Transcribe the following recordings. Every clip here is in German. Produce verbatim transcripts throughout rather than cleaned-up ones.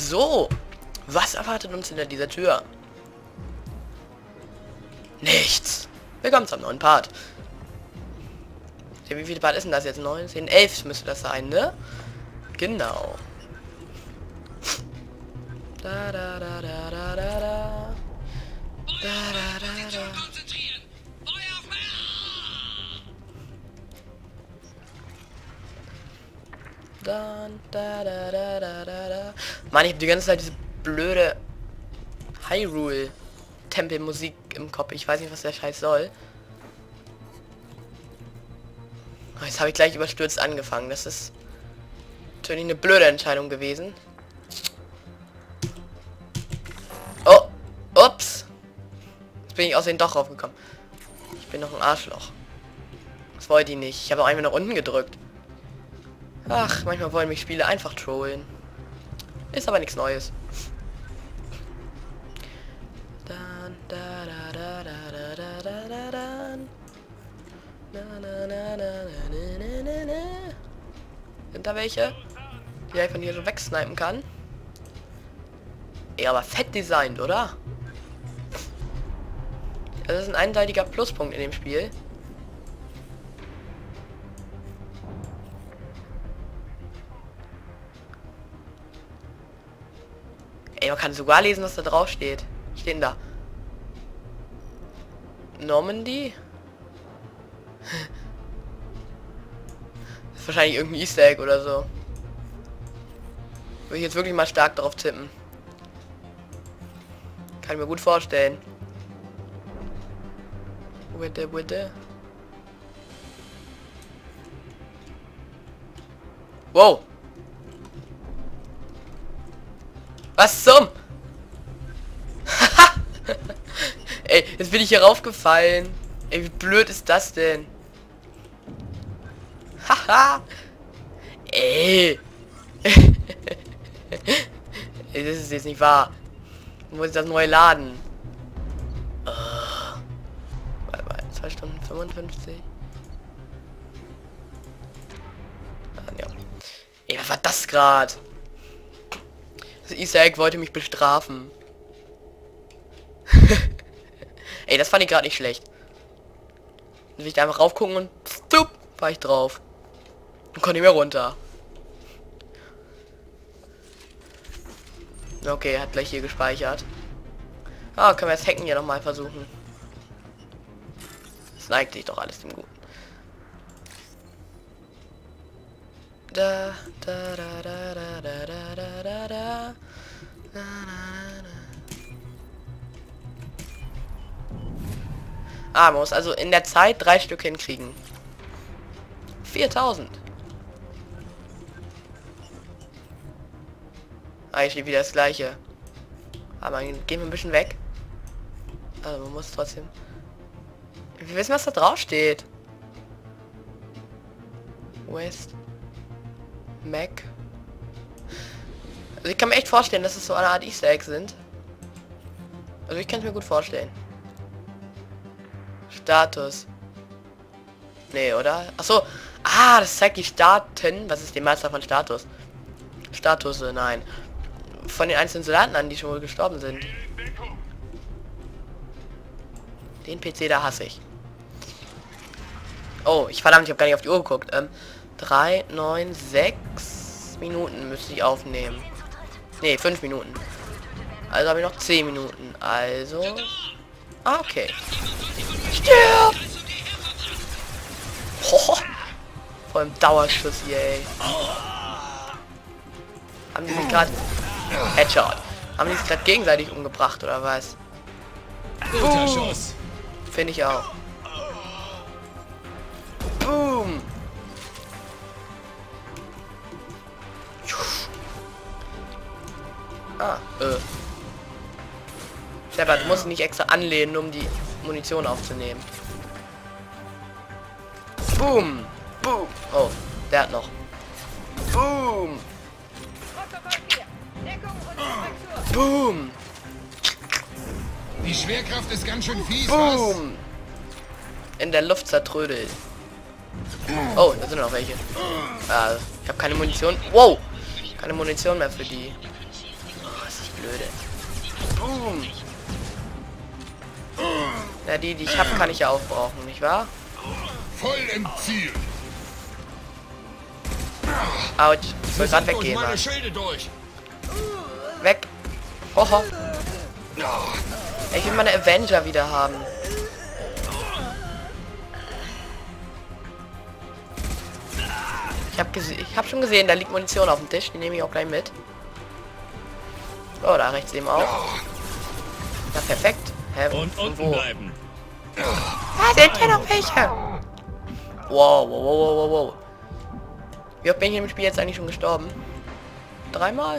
So, was erwartet uns hinter dieser Tür? Nichts. Willkommen zum neuen Part. Ja, wie viele Part ist denn das jetzt? neunzehn, elf müsste das sein, ne? Genau. Da da da da da da da. Da da da da. Dann, da, da, da, da, da, da. Mann, ich hab die ganze Zeit diese blöde Hyrule-Tempelmusik im Kopf. Ich weiß nicht, was der Scheiß soll. Jetzt habe ich gleich überstürzt angefangen. Das ist natürlich eine blöde Entscheidung gewesen. Oh, ups. Jetzt bin ich aus dem Doch raufgekommen. Ich bin noch ein Arschloch. Das wollte ich nicht. Ich habe auch einmal nach unten gedrückt. Ach, manchmal wollen mich Spiele einfach trollen. Ist aber nichts Neues. Dann, da, da, da, da, da, da, da, da. Na, na, na, na, na, na, na, na. Sind da welche, die ich von hier so wegsnipen kann? Ja, aber fett designt, oder? Das ist ein einseitiger Pluspunkt in dem Spiel. Ey, man kann sogar lesen, was da drauf steht. Was steht denn da? Normandy? Das ist wahrscheinlich irgendein Easter Egg oder so. Würde ich jetzt wirklich mal stark darauf tippen. Kann ich mir gut vorstellen. Bitte, bitte. Wow. Was zum? Ey, jetzt bin ich hier raufgefallen. Ey, wie blöd ist das denn? Haha. Ey. Ey, das ist jetzt nicht wahr. Wo ist das neue Laden? Oh. Warte mal, zwei Stunden fünfundfünfzig. Ah, ja. Ey, was war das gerade? Das Easter Egg wollte mich bestrafen. Ey, das fand ich gerade nicht schlecht. Dann will ich da einfach raufgucken und stup, war ich drauf. Und konnte nicht mehr runter. Okay, hat gleich hier gespeichert. Ah, können wir das Hacken hier nochmal versuchen. Das neigt sich doch alles dem Guten. Da, da, da, da, da, da, da, da, da. Na, na, na. Ah, man muss also in der Zeit drei Stück hinkriegen. viertausend. Ah, hier steht wieder das gleiche. Aber gehen wir ein bisschen weg. Also man muss trotzdem... Wir wissen, was da drauf steht. West... Mac. Also ich kann mir echt vorstellen, dass es so eine Art Easter Egg sind. Also ich kann es mir gut vorstellen. Status. Nee, oder? Achso. Ah, das zeigt die Staaten. Was ist die Mehrzahl von Status? Status, nein. Von den einzelnen Soldaten an, die schon wohl gestorben sind. Den P C da hasse ich. Oh, ich verdammt, ich habe gar nicht auf die Uhr geguckt. Ähm, drei, neun, sechs Minuten müsste ich aufnehmen. Ne, fünf Minuten. Also habe ich noch zehn Minuten. Also... Ah, okay. Stirb! Hoho. Vor allem Dauerschuss hier, ey. Haben die sich gerade... Headshot. Haben die sich gerade gegenseitig umgebracht, oder was? Guter Schuss. Finde ich auch. Boom! Ah, äh. Shepard, du musst nicht extra anlehnen, um die Munition aufzunehmen. Boom! Boom! Oh, der hat noch. Boom! Boom! Die Schwerkraft ist ganz schön fies, was? Boom! In der Luft zertrödelt. Oh, da sind noch welche. Ah, ich habe keine Munition. Wow! Keine Munition mehr für die. blöde. Boom. Na, die, die ich habe, kann ich ja aufbrauchen, nicht wahr? Voll im Ziel. Autsch. Ich will gerade weggehen. Meine Schilde durch. Weg. Hoho. Ich will meine Avenger wieder haben. Ich habe ich hab schon gesehen, da liegt Munition auf dem Tisch. Die nehme ich auch gleich mit. Oh, da rechts eben auch. Ja, perfekt. Hä, Und unten wo? bleiben. Ah, sind hier noch welche? Wow, wow, wow, wow, wow. Wie oft bin ich im Spiel jetzt eigentlich schon gestorben? Dreimal?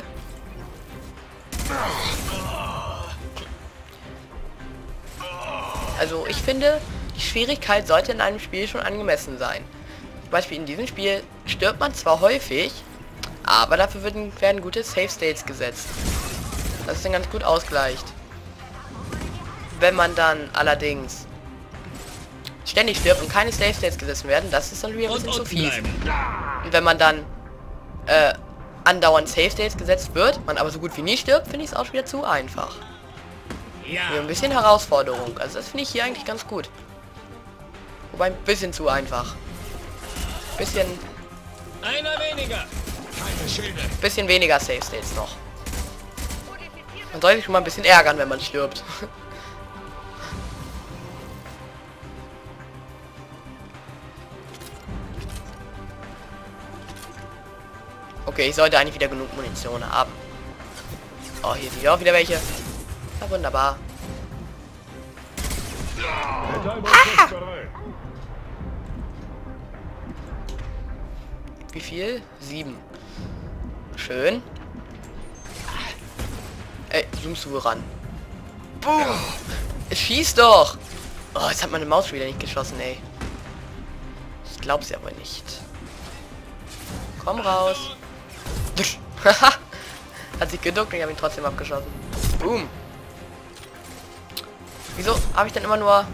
Also ich finde, die Schwierigkeit sollte in einem Spiel schon angemessen sein. Zum Beispiel in diesem Spiel stirbt man zwar häufig, aber dafür werden, werden gute Save States gesetzt. Das ist dann ganz gut ausgleicht. Wenn man dann allerdings ständig stirbt und keine Save States gesetzt werden, das ist dann wieder ein bisschen zu viel. Und wenn man dann äh, andauernd Save States gesetzt wird, man aber so gut wie nie stirbt, finde ich es auch wieder zu einfach. Ja. Hier ein bisschen Herausforderung. Also das finde ich hier eigentlich ganz gut. Wobei ein bisschen zu einfach. Bisschen, Einer weniger. Keine Schilde. bisschen weniger Save States noch. Man sollte sich schon mal ein bisschen ärgern, wenn man stirbt. Okay, ich sollte eigentlich wieder genug Munition haben. Oh, hier sind auch wieder welche. Na wunderbar. Ah! Wie viel? Sieben. Schön. Ey, zoomst du ran? Boom! Es schießt doch! Oh, jetzt hat meine Maus wieder nicht geschossen, ey. Ich glaub's ja wohl nicht. Komm raus. Hat sich geduckt und ich habe ihn trotzdem abgeschossen. Boom. Wieso habe ich denn immer nur...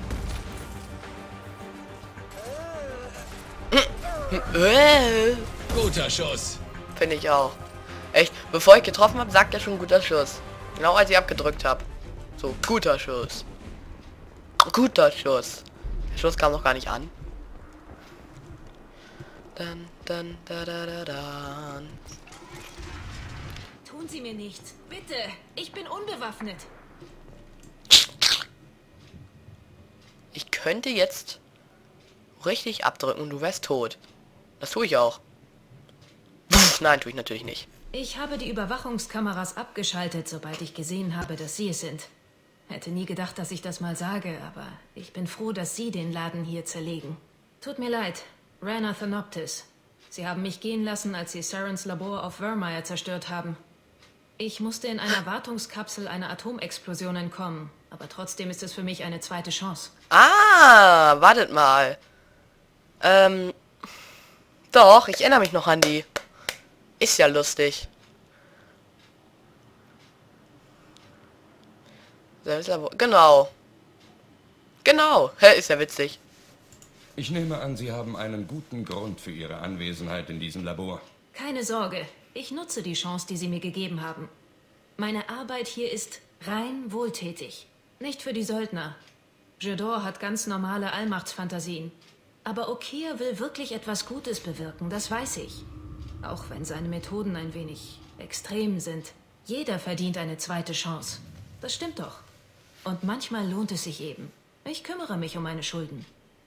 Guter Schuss. Finde ich auch. Echt, bevor ich getroffen habe, sagt er schon guter Schuss. Genau als ich abgedrückt habe. So, guter Schuss. Guter Schuss. Der Schuss kam noch gar nicht an. Dann, dann, da, da, da, dann. Tun Sie mir nichts. Bitte. Ich bin unbewaffnet. Ich könnte jetzt richtig abdrücken und du wärst tot. Das tue ich auch. Pff, nein, tue ich natürlich nicht. Ich habe die Überwachungskameras abgeschaltet, sobald ich gesehen habe, dass Sie es sind. Hätte nie gedacht, dass ich das mal sage, aber ich bin froh, dass Sie den Laden hier zerlegen. Tut mir leid, Rana Thanoptis. Sie haben mich gehen lassen, als Sie Sarens Labor auf Vermeer zerstört haben. Ich musste in einer Wartungskapsel einer Atomexplosion entkommen, aber trotzdem ist es für mich eine zweite Chance. Ah, wartet mal. Ähm, doch, ich erinnere mich noch an die. Ist ja lustig. Genau. Genau. Hä, ist ja witzig. Ich nehme an, Sie haben einen guten Grund für Ihre Anwesenheit in diesem Labor. Keine Sorge, ich nutze die Chance, die Sie mir gegeben haben. Meine Arbeit hier ist rein wohltätig. Nicht für die Söldner. Jedor hat ganz normale Allmachtsfantasien. Aber Okeer will wirklich etwas Gutes bewirken, das weiß ich. Auch wenn seine Methoden ein wenig extrem sind. Jeder verdient eine zweite Chance. Das stimmt doch. Und manchmal lohnt es sich eben. Ich kümmere mich um meine Schulden.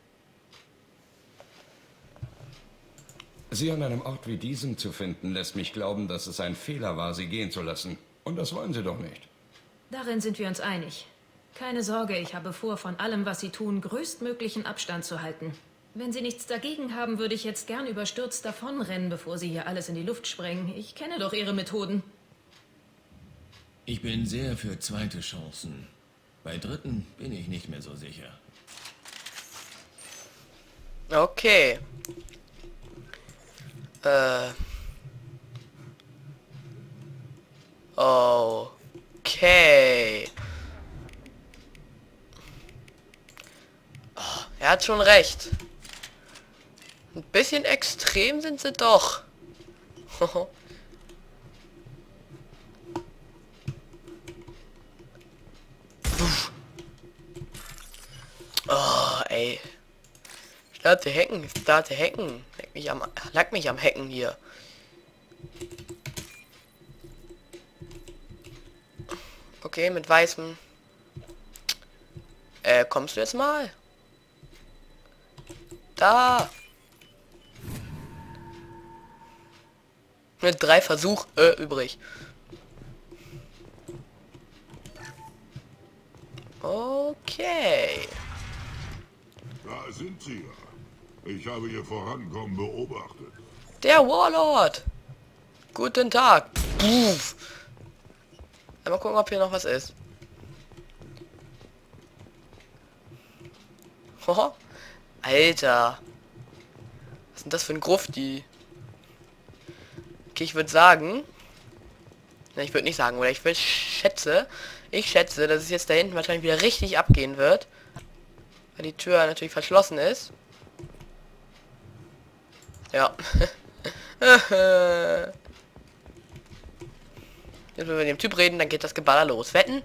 Sie an einem Ort wie diesem zu finden, lässt mich glauben, dass es ein Fehler war, Sie gehen zu lassen. Und das wollen Sie doch nicht. Darin sind wir uns einig. Keine Sorge, ich habe vor, von allem, was Sie tun, größtmöglichen Abstand zu halten. Wenn Sie nichts dagegen haben, würde ich jetzt gern überstürzt davonrennen, bevor Sie hier alles in die Luft sprengen. Ich kenne doch Ihre Methoden. Ich bin sehr für zweite Chancen. Bei dritten bin ich nicht mehr so sicher. Okay. Äh. Okay. Oh, er hat schon recht. Ein bisschen extrem sind sie doch. Oh, ey. Ich starte hacken, ich starte hacken. Leck mich am, lag mich am Hacken hier. Okay, mit weißem. Äh, kommst du jetzt mal? Da. Mit drei Versuch äh, übrig. Okay. Da sind sie ja. Ich habe ihr Vorankommen beobachtet. Der Warlord. Guten Tag. Puff. Mal gucken, ob hier noch was ist. Oh, Alter. Was ist denn das für ein Grufti? Okay, ich würde sagen... Ne, ich würde nicht sagen, oder ich will schätze... Ich schätze, dass es jetzt da hinten wahrscheinlich wieder richtig abgehen wird. Weil die Tür natürlich verschlossen ist. Ja. Jetzt wenn wir mit dem Typ reden, dann geht das Geballer los. Wetten?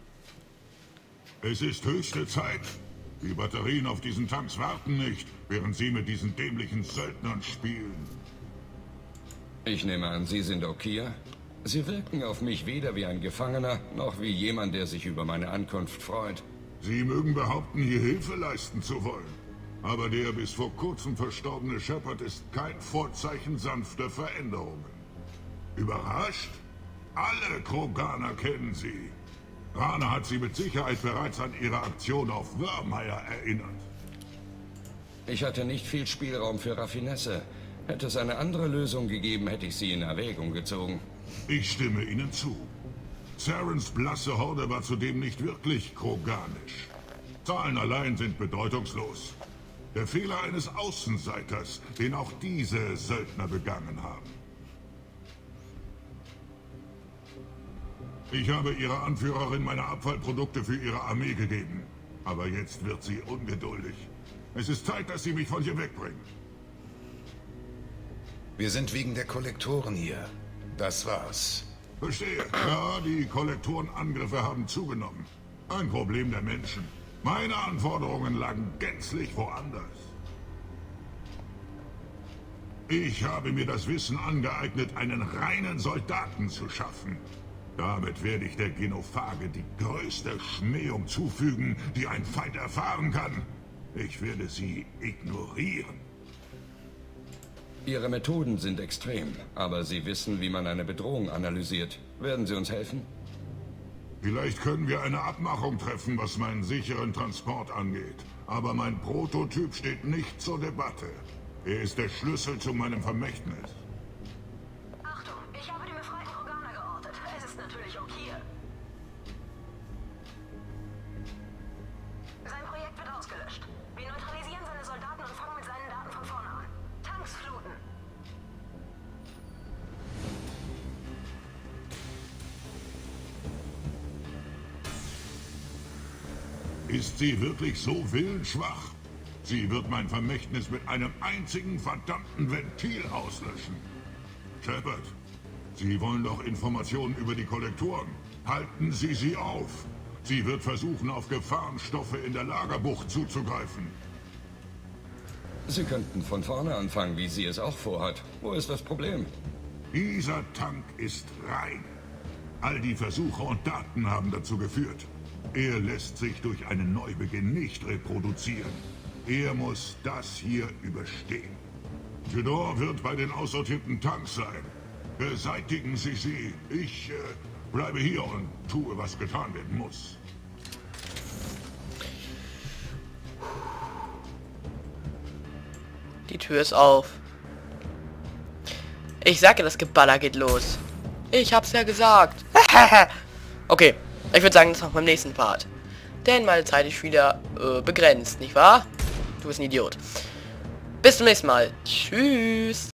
Es ist höchste Zeit. Die Batterien auf diesen Tanks warten nicht, während sie mit diesen dämlichen Söldnern spielen. Ich nehme an, Sie sind Okia? Sie wirken auf mich weder wie ein Gefangener, noch wie jemand, der sich über meine Ankunft freut. Sie mögen behaupten, hier Hilfe leisten zu wollen. Aber der bis vor kurzem verstorbene Shepard ist kein Vorzeichen sanfter Veränderungen. Überrascht? Alle Kroganer kennen sie. Rana hat sie mit Sicherheit bereits an ihre Aktion auf Wormheier erinnert. Ich hatte nicht viel Spielraum für Raffinesse. Hätte es eine andere Lösung gegeben, hätte ich sie in Erwägung gezogen. Ich stimme Ihnen zu. Sarens blasse Horde war zudem nicht wirklich kroganisch. Zahlen allein sind bedeutungslos. Der Fehler eines Außenseiters, den auch diese Söldner begangen haben. Ich habe ihrer Anführerin meine Abfallprodukte für ihre Armee gegeben. Aber jetzt wird sie ungeduldig. Es ist Zeit, dass sie mich von hier wegbringen. Wir sind wegen der Kollektoren hier. Das war's. Verstehe. Ja, die Kollektorenangriffe haben zugenommen. Ein Problem der Menschen. Meine Anforderungen lagen gänzlich woanders. Ich habe mir das Wissen angeeignet, einen reinen Soldaten zu schaffen. Damit werde ich der Genophage die größte Schmähung zufügen, die ein Feind erfahren kann. Ich werde sie ignorieren. Ihre Methoden sind extrem, aber Sie wissen, wie man eine Bedrohung analysiert. Werden Sie uns helfen? Vielleicht können wir eine Abmachung treffen, was meinen sicheren Transport angeht. Aber mein Prototyp steht nicht zur Debatte. Er ist der Schlüssel zu meinem Vermächtnis. Achtung, ich habe die befreiten Kroganer geortet. Es ist natürlich Okia. Sein Projekt wird ausgelöscht. Wir neutralisieren seine Soldaten und fangen mit seinen Daten von vorne an. Tanks fluten. Ist sie wirklich so willensschwach? Sie wird mein Vermächtnis mit einem einzigen verdammten Ventil auslöschen. Shepard, Sie wollen doch Informationen über die Kollektoren. Halten Sie sie auf. Sie wird versuchen, auf Gefahrenstoffe in der Lagerbucht zuzugreifen. Sie könnten von vorne anfangen, wie sie es auch vorhat. Wo ist das Problem? Dieser Tank ist rein. All die Versuche und Daten haben dazu geführt. Er lässt sich durch einen Neubeginn nicht reproduzieren. Er muss das hier überstehen. Jedor wird bei den aussortierten Tanks sein. Beseitigen Sie sie. Ich äh, bleibe hier und tue, was getan werden muss. Die Tür ist auf. Ich sage, das Geballer geht los. Ich hab's ja gesagt. Okay, ich würde sagen, das machen wir beim nächsten Part. Denn meine Zeit ist wieder äh, begrenzt, nicht wahr? Du bist ein Idiot. Bis zum nächsten Mal. Tschüss.